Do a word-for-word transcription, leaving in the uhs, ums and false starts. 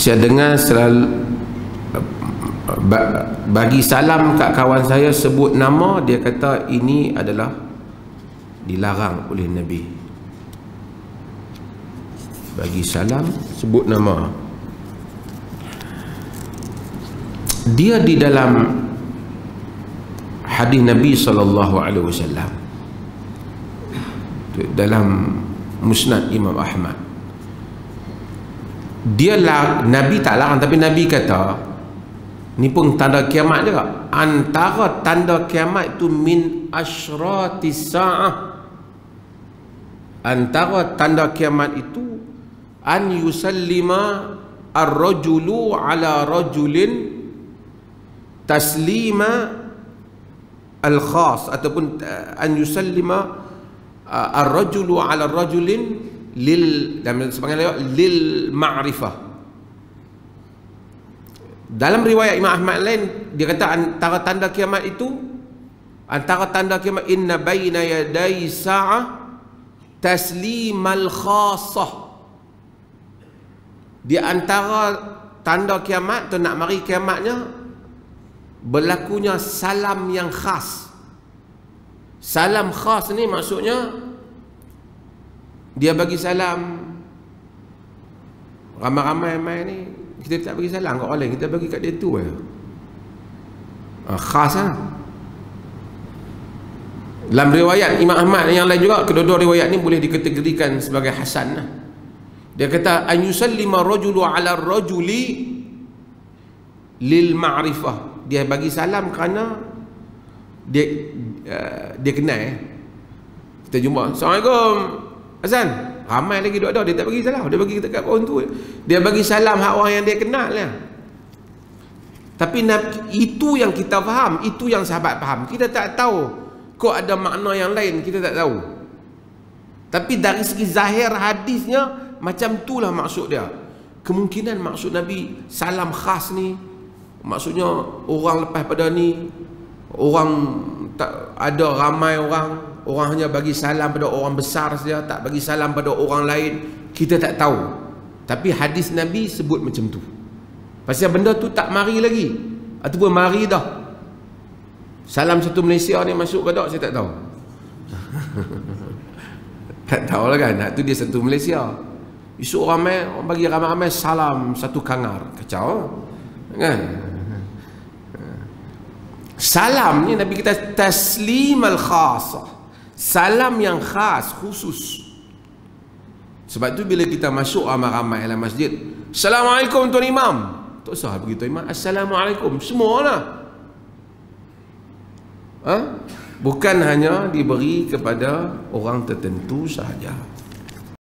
saya dengar selalu bagi salam kat kawan saya sebut nama, dia kata ini adalah dilarang oleh Nabi. Bagi salam sebut nama. Dia di dalam hadis Nabi sallallahu alaihi wasallam dalam Musnad Imam Ahmad, dia lah, Nabi tak larang, tapi Nabi kata ni pun tanda kiamat juga. Antara tanda kiamat itu min asyratis sa'ah, antara tanda kiamat itu an yusallima ar-rajulu ala rajulin taslima al-khas, ataupun an yusallima ar-rajulu ala rajulin lil, dalam sebagian lil ma'rifah. Dalam riwayat Imam Ahmad lain dia kata antara tanda kiamat itu, antara tanda kiamat inna baina yaday sa'ah taslimal khassah. Di antara tanda kiamat tu nak mari kiamatnya berlakunya salam yang khas. Salam khas ni maksudnya dia bagi salam ramai-ramai ni, kita tak bagi salam kat orang lain, kita bagi kat dia tu je. Ha, khas lah. Dalam riwayat Imam Ahmad yang lain juga, kedua-dua riwayat ni boleh dikategorikan sebagai hasan lah. Dia kata an yusallima rajulu ala rajuli lil ma'rifah, dia bagi salam kerana dia uh, dia kenal eh. Kita jumpa, Assalamualaikum Hasan, ramai lagi duduk ada, dia tak bagi salam, dia bagi dekat orang tu, dia bagi salam hak orang yang dia kenal lah. Tapi itu yang kita faham, itu yang sahabat faham. Kita tak tahu kok ada makna yang lain, kita tak tahu. Tapi dari segi zahir hadisnya macam itulah maksud dia. Kemungkinan maksud Nabi salam khas ni maksudnya orang lepas pada ni, orang tak ada ramai orang, orang hanya bagi salam pada orang besar saja, tak bagi salam pada orang lain, kita tak tahu. Tapi hadis Nabi sebut macam tu. Pasal benda tu tak mari lagi, ataupun mari dah. Salam satu Malaysia ni masuk ke tak, saya tak tahu. Tak tahu lah kan, tu dia satu Malaysia. Isu ramai, orang bagi ramai-ramai salam satu Kangar, kacau kan. Salam ni Nabi kita taslim al-khasah, salam yang khas, khusus. Sebab tu bila kita masuk ramai-ramai dalam masjid, Assalamualaikum Tuan Imam, tak usah begitu Imam, Assalamualaikum, semualah. Ha? Bukan hanya diberi kepada orang tertentu sahaja.